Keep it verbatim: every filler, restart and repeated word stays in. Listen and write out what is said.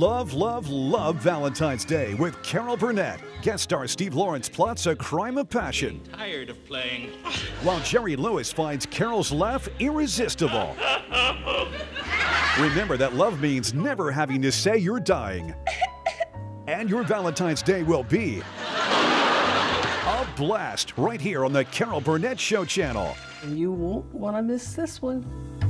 love, love, love Valentine's Day with Carol Burnett. Guest star Steve Lawrence plots a crime of passion, Tired of playing. while Jerry Lewis finds Carol's laugh irresistible. Remember that love means never having to say you're dying. And your Valentine's Day will be a blast right here on the Carol Burnett Show channel. You won't want to miss this one.